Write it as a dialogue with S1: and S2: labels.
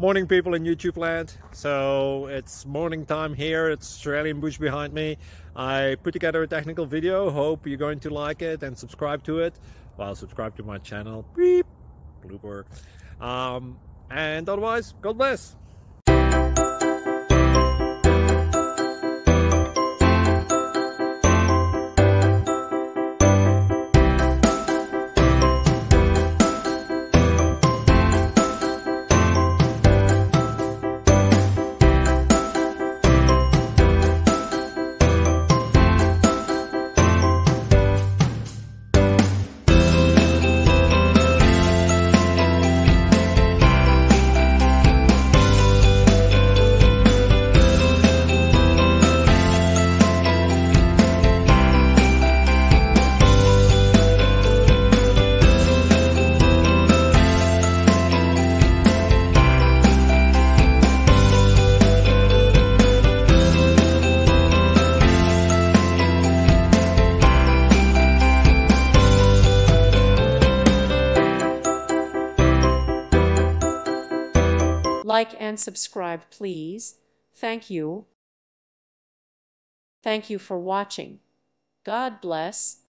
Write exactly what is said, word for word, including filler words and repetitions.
S1: Morning, people in YouTube land. So it's morning time here. It's Australian bush behind me. I put together a technical video. Hope you're going to like it and subscribe to it. Well, subscribe to my channel. Beep. Blooper. Um, and otherwise, God bless.
S2: Like and subscribe, please. Thank you. Thank you for watching. God bless.